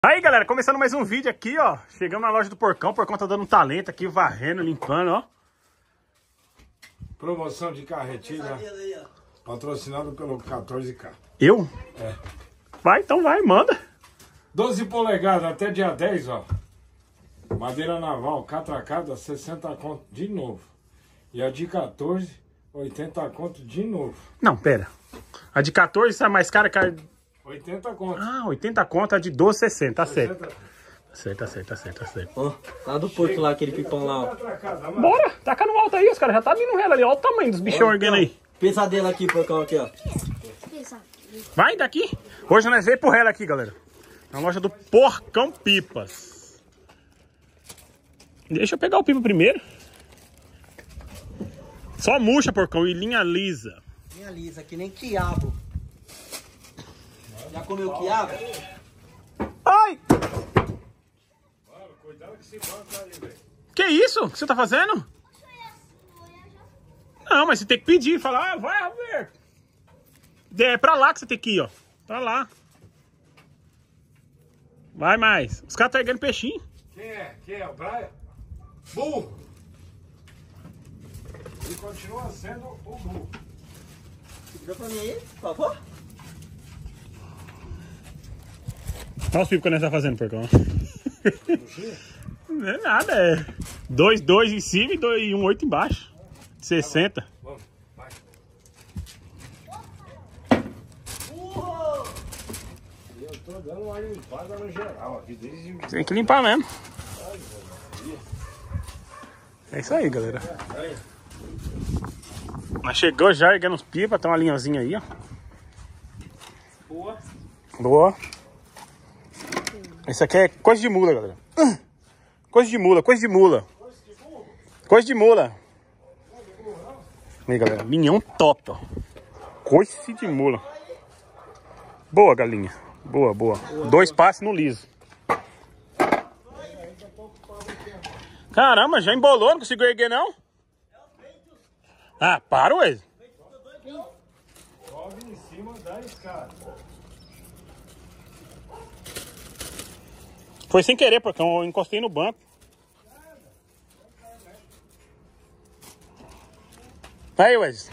Aí galera, começando mais um vídeo aqui, ó. Chegamos na loja do Porcão, o Porcão tá dando um talento aqui, varrendo, limpando, ó. Promoção de carretilha, patrocinado pelo 14K. Eu? É. Vai, então vai, manda. 12 polegadas até dia 10, ó. Madeira naval, catracada, 60 conto de novo. E a de 14, 80 conto de novo. Não, pera. A de 14 sai mais cara que a... 80 conto. Ah, 80 conto, a de 12, 60, tá certo. Tá certo. Ó, lá do porto lá, aquele pipão lá, ó. Bora, taca no alto aí, os caras já tá vindo rela ali, ó o tamanho dos bichão erguendo aí. Pesadelo aqui, porcão, aqui, ó. Vai daqui. Hoje nós veio pro rela aqui, galera. Na loja do Porcão Pipas. Deixa eu pegar o pipa primeiro. Só murcha, Porcão, e linha lisa. Linha lisa, que nem quiabo. Já comeu quiabo? Ai! Mano, cuidado que esse banco aí, velho. Que isso? O que você tá fazendo? Não, mas você tem que pedir, falar, ah, vai, Roberto. É pra lá que você tem que ir, ó. Pra lá. Vai mais. Os caras tá erguendo peixinho. Quem é? O Brian? Burro! Ele continua sendo o burro. Segura pra mim aí, por favor. Olha os pipos que nós tá fazendo, Porcão. Não é nada, é 2 em cima e 1 8 embaixo. 60. Vamos, vai. Eu tô dando uma limpada no geral aqui desde... Tem que limpar mesmo. É isso aí, galera. Mas chegou já, erguendo os pipas, tem uma linhazinha aí, ó. Boa. Isso aqui é coisa de mula, galera. Coisa de mula. Aí, galera, minhão top, ó. Coice de mula. Boa, galinha. Boa. 2 passes no liso. Caramba, já embolou, não conseguiu erguer, não? Ah, para, ué. Sobe em cima da escada. Foi sem querer, porque eu encostei no banco. Aí, Wes.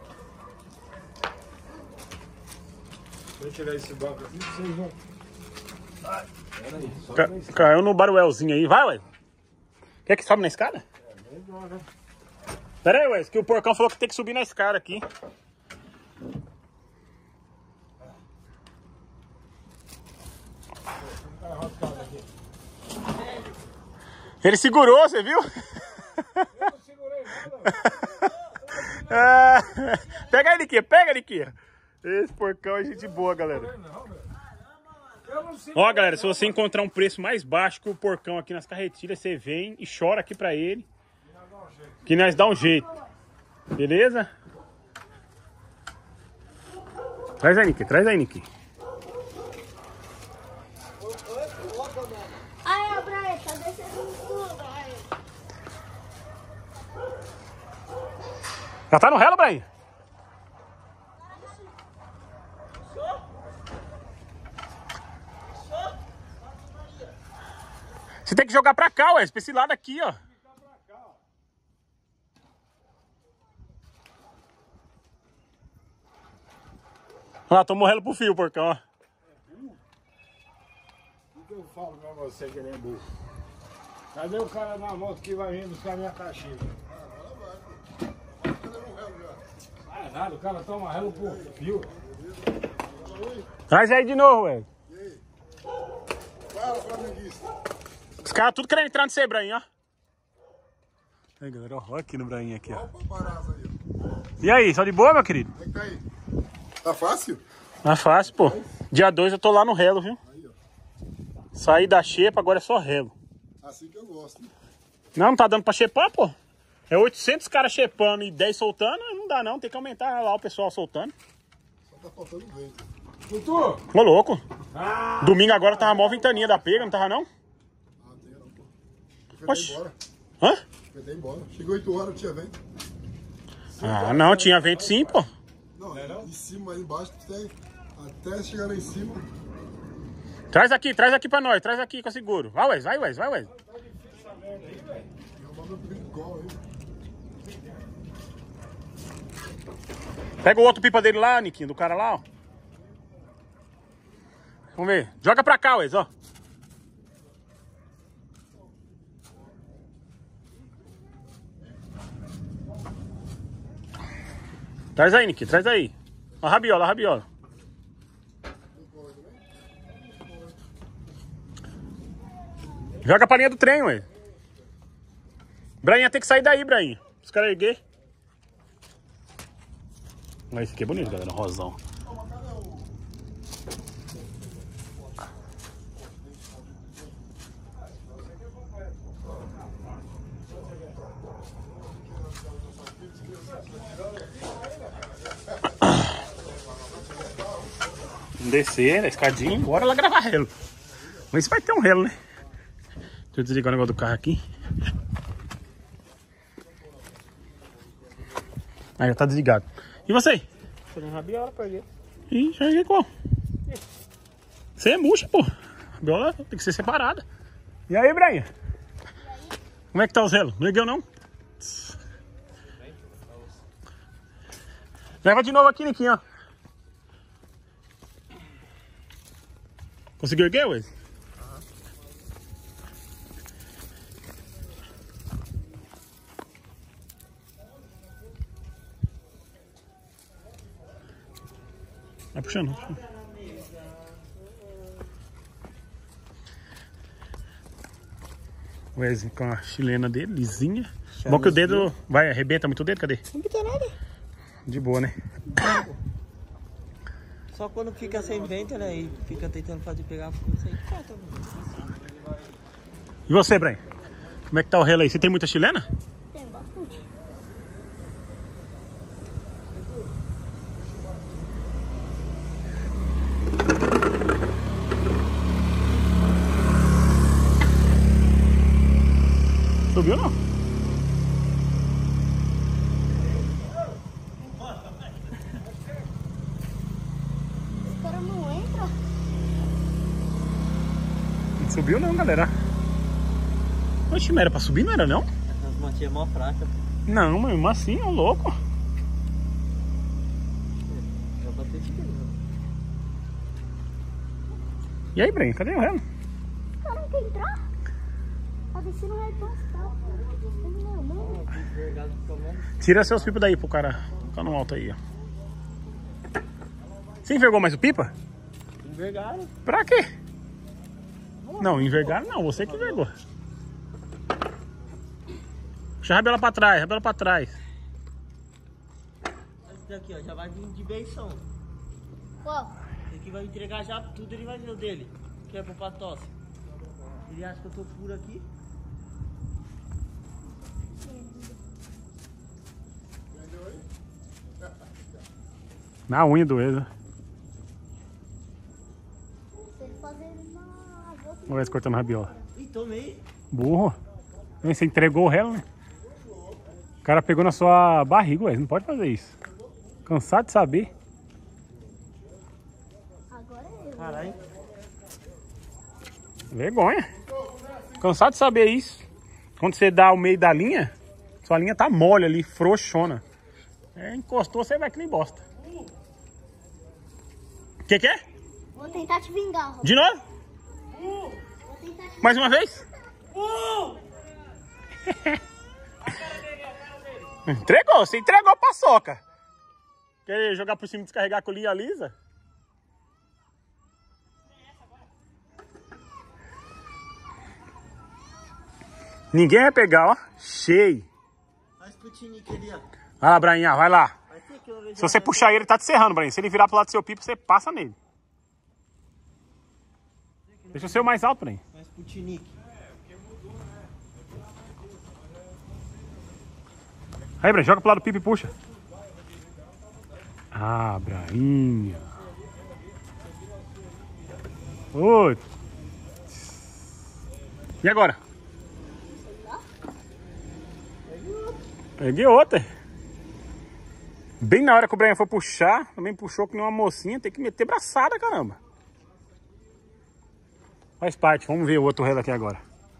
Deixa eu tirar esse banco aqui, vocês vão... Ai, peraí, sobe Caiu no baruelzinho aí. Vai, Wes. Quer que sobe na escada? É melhor, né? Pera aí, Wes, que o Porcão falou que tem que subir na escada aqui. Tá arrascado aqui. Ele segurou, você viu? Eu não segurei nada. Ah, pega ele aqui. Esse Porcão é gente boa, galera. Ó, galera, se você encontrar um preço mais baixo que o Porcão aqui nas carretilhas, você vem e chora aqui pra ele. Que nós dá um jeito. Beleza? Traz aí, Nick. Aí, Brian, tá descendo tudo, aí. Já tá no relo, Brian? Você tem que jogar pra cá, ué, pra esse lado aqui, ó. Olha lá, tô morrendo pro fio, Porcão, ó. O que eu falo pra você que ele é burro? Cadê o cara na moto que vai vir buscar minha caixinha? Ah, nada, o cara toma relo por fio. Traz aí de novo, ué. Fala, flamenguista. Os caras tudo querendo entrar no seu Brainho, ó. Aí, galera, ó aqui no Brainho, aqui, ó. Olha o paparazzo aí, ó. E aí, só de boa, meu querido? Como é que tá aí? Tá fácil? Tá fácil, pô. Dia 2 eu tô lá no relo, viu? Aí, ó. Saí da xepa, agora é só relo. Assim que eu gosto. Né? Não tá dando pra xepar, pô. É 800 caras xepando e 10 soltando, não dá não. Tem que aumentar lá o pessoal soltando. Só tá faltando vento. Tutu! Ô, louco. Ah! Domingo agora tava mó ventania da pega, não tava não? Ah, tem não, pô. Eu fui Oxi. embora. Hã? Fui embora. Chegou 8 horas, tinha vento. Ah, não, tinha vento sim, pô. Não, em cima, aí embaixo, até chegar lá em cima. Traz aqui pra nós. Traz aqui que eu seguro. Vai, Wes. Vai, Wes. Vai, Wes. Pega o outro pipa dele lá, Niquinho, do cara lá, ó. Vamos ver. Joga pra cá, Wes, ó. Traz aí, Niquinho, traz aí. Ó a rabiola, a rabiola. Joga pra linha do trem, ué. Brainha tem que sair daí, Brainha. Os caras erguer. Esse aqui é bonito, galera. Rosão. Descer a escadinha, bora lá gravar relo. Vamos ver se vai ter um relo, né? Deixa eu desligar o negócio do carro aqui. Aí já tá desligado. E você? Foi uma rabiola, peguei. Ih, já erguei qual? Você é murcha, pô. A rabiola tem que ser separada. E aí, Brainha? Como é que tá os relos? Não ergueu, não? Leva de novo aqui, Niquinho, ó. Conseguiu erguer, Wes? Vai puxando, vai puxando. O Wes com a chilena dele, lisinha. Bom que o dedo vai, arrebenta muito o dedo, cadê? Não pita nada. De boa, né? Só quando fica sem vento, né? E fica tentando fazer pegar fogo, isso aí corta. E você, Brian? Como é que tá o relo aí? Você tem muita chilena? Tem bastante. Subiu não? Os caras não entram. Não subiu não, galera. Oxe, mas era pra subir, não era não? As matinhas mó fracas. Não, mas mesmo assim, ô louco. Já bateu de novo. E aí, Brian, cadê o relo? Os caras não querem entrar. Tá descendo o retorno, tá? Não. Vergado fica bom. Tira seus pipas daí pro cara ficar no alto aí, ó. Você envergou mais o pipa? Envergaram. Pra quê? Não, envergaram não, você que envergou. Puxa a rabiola pra trás, rabiola pra trás. Esse daqui, ó, já vai vir de beição. Qual? Esse aqui vai entregar já tudo, ele vai ver o dele. Que é pro patosse. Ele acha que eu tô puro aqui. Na unha do Eza. Se ele fazer na boca. Vamos ver se cortando a rabiola. Ih, tomei. Burro. Você entregou o relo, né? O cara pegou na sua barriga, ué. Não pode fazer isso. Cansado de saber. Agora é eu. Caralho. Vergonha. Cansado de saber isso. Quando você dá o meio da linha, sua linha tá mole ali, frouxona. É, encostou, você vai que nem bosta. O que é? Vou tentar te vingar, Rob. De novo? Vou tentar te Mais uma vez? Entregou, você entregou a paçoca. Quer jogar por cima e descarregar com linha lisa? Ninguém vai pegar, ó. Cheio. Olha esse putinique ali, ó. Vai lá, Brainha, vai lá. Vai ter que eu vejo. Se você puxar ele, ele tá te serrando, Brainha. Se ele virar pro lado do seu pipo, você passa nele. Deixa o seu mais alto, Brainha. Mais putinique. Aí, Brainha, joga pro lado do pipo e puxa. Ah, Brainha. Oi. E agora? Peguei outra. Bem na hora que o Brainha foi puxar, também puxou que nem uma mocinha, tem que meter braçada, caramba. Faz parte. Vamos ver o outro relo aqui agora.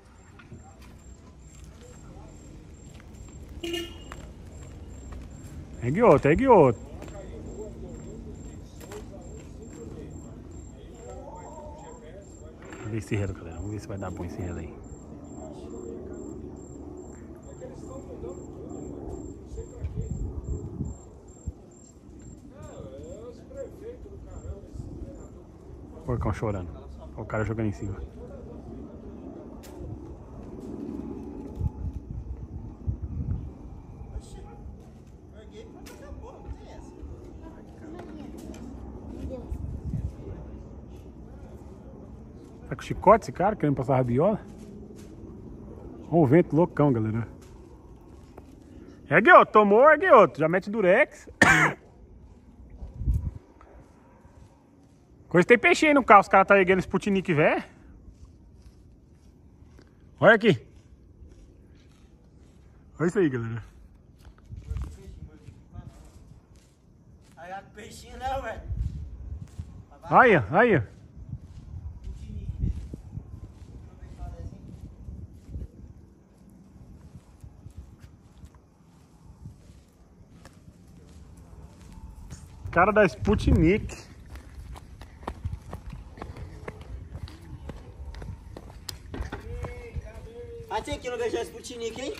Pegue outro, pegue outro. Vamos ver esse relo, galera. Vamos ver se vai dar bom esse relo aí. Porcão chorando. Olha o cara jogando em cima. Tá com chicote esse cara, querendo passar rabiola? Olha o vento loucão, galera. Ergue outro, tomou, ergue outro. Já mete durex. Coisa tem peixe aí no carro, os caras tá erguendo Sputnik, velho. Olha aqui. Olha isso aí, galera. Aí peixinho não, velho. Olha, olha. Cara da Sputnik. Até aqui no deixar Sputnik, hein?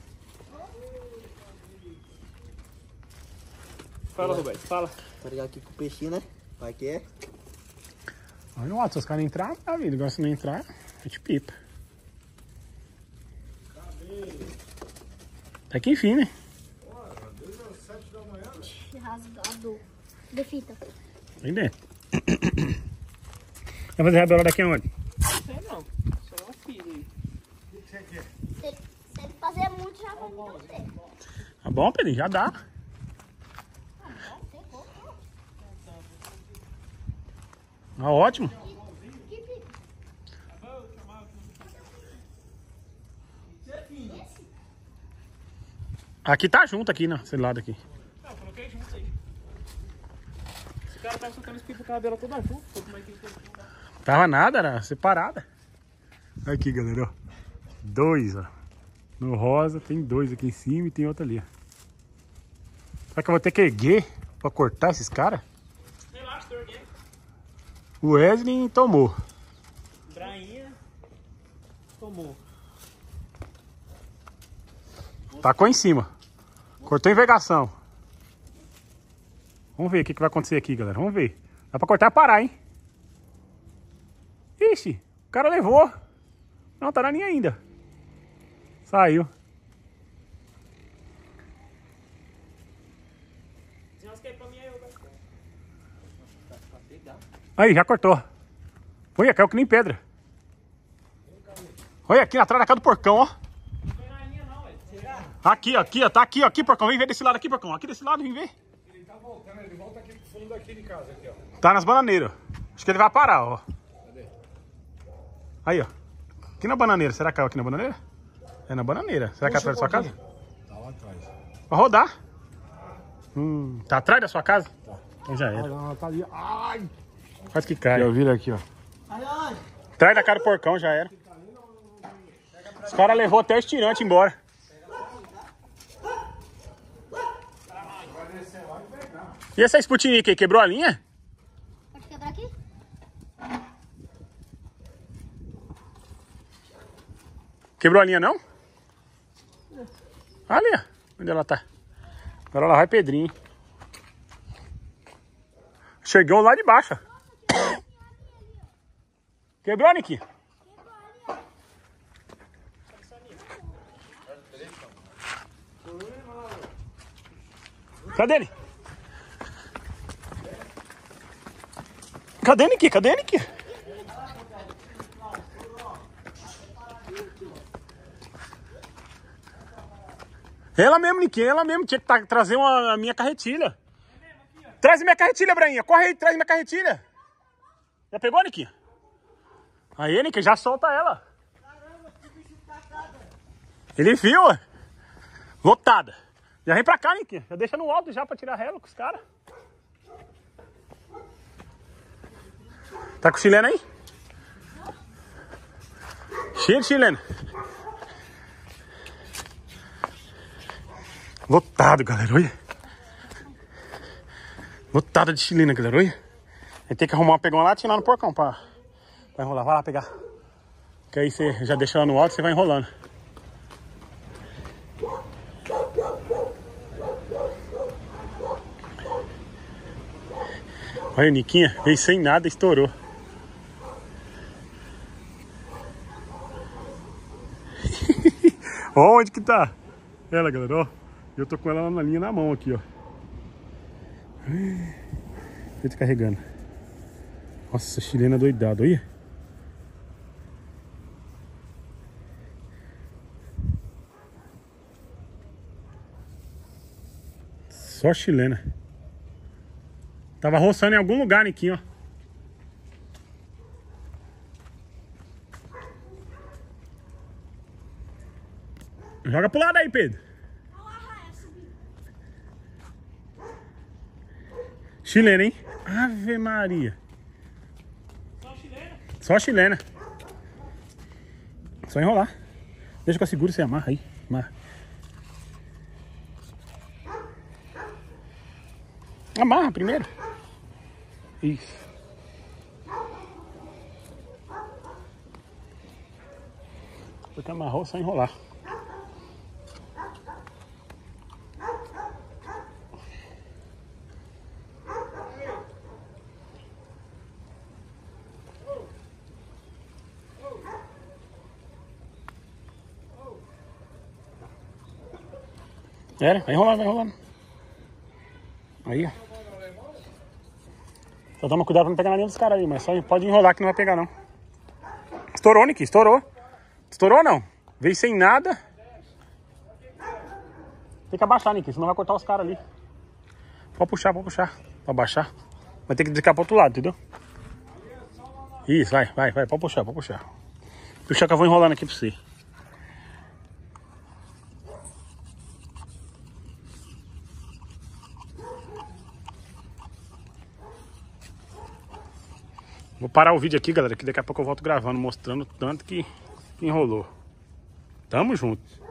Fala, Roberto, fala. Vou ligar aqui com o peixinho, né? Vai que é. Olha o se os caras entrar, tá vindo. Agora se não entrar, a gente pipa. Até que enfim, né? Rasgado. De fita. Vem dentro. Vai fazer rabiola daqui aonde? Se ele fazer muito, já vai me dar. Tá bom, Pedrinho, já dá. Tá ótimo. Aqui tá junto, aqui, nesse lado aqui. Não, coloquei junto aí. Esse cara tá soltando os pipos com a cabela toda junto. Como é que ele Tava nada, era separada. Aqui, galera, ó. 2, ó. No rosa tem 2 aqui em cima e tem outro ali, ó. Será que eu vou ter que erguer pra cortar esses caras? Relaxa, tô erguendo. O Wesley tomou. Brainha tomou. Tacou em cima. Cortou a envergação. Vamos ver o que vai acontecer aqui, galera. Vamos ver. Dá pra cortar e parar, hein? Ixi, o cara levou. Não, tá na linha ainda. Saiu. Aí, já cortou. Olha, caiu que nem pedra. Olha aqui atrás da casa do porcão, ó. Aqui, aqui, ó. Tá aqui, ó. Aqui, porcão. Vem ver desse lado aqui, porcão. Aqui desse lado, vem ver. Ele tá voltando, ele volta aqui pro fundo daqui de casa, aqui, ó. Tá nas bananeiras. Acho que ele vai parar, ó. Cadê? Aí, ó. Aqui na bananeira. Será que caiu aqui na bananeira? É na bananeira. Será que é atrás da sua casa? Tá lá atrás. Vai rodar. Tá atrás da sua casa? Tá. Então já é. Olha, tá ali. Ai! Quase que cai. Eu viro aqui, ó. Atrás da cara do porcão já era. Os caras levou até o estirante embora. E essa Sputnik aí, quebrou a linha? Pode quebrar aqui? Quebrou a linha não? Ali, ó. Onde ela tá? Agora lá vai Pedrinho. Chegou lá de baixo. Quebrou, Niki? Cadê ele? Cadê Niki? Cadê Niki? Ela mesmo, Niki, ela mesmo. Tinha que trazer a minha carretilha. Traz minha carretilha, Brainha. Corre aí, traz minha carretilha. Já pegou, Niki? Aí, Niki, já solta ela. Ele viu, ó. Lotada. Já vem pra cá, Niki. Já deixa no alto já pra tirar relo com os caras. Tá com chileno aí? Cheio de chilena. Lotado, galera, olha. Lotado de chilena, galera, olha. Aí tem que pegar uma latinha lá no porcão pra enrolar. Vai lá pegar. Que aí você já deixa ela no alto e você vai enrolando. Olha, Niquinha, veio sem nada e estourou. Ó, onde que tá? Ela, galera, ó. Eu tô com ela na linha na mão aqui, ó. Ele tá carregando. Nossa, chilena doidada, olha. Só chilena. Tava roçando em algum lugar, Niquinho, ó. Joga pro lado aí, Pedro. Chilena, hein? Ave Maria. Só chilena? Só chilena. Só enrolar. Deixa que eu seguro e você amarra aí. Amarra. Amarra primeiro. Isso. Porque amarrou, só enrolar. Era, vai enrolando, vai enrolando. Aí, ó. Só toma cuidado pra não pegar na linha dos caras aí, mas só pode enrolar que não vai pegar, não. Estourou, Nick, estourou. Estourou, não. Veio sem nada. Tem que abaixar, Nick, senão vai cortar os caras ali. Pode puxar, pra abaixar. Vai ter que descar pro outro lado, entendeu? Isso, vai, pode puxar, Puxa que eu vou enrolando aqui pra você. Vou parar o vídeo aqui, galera, que daqui a pouco eu volto gravando, mostrando o tanto que enrolou. Tamo junto.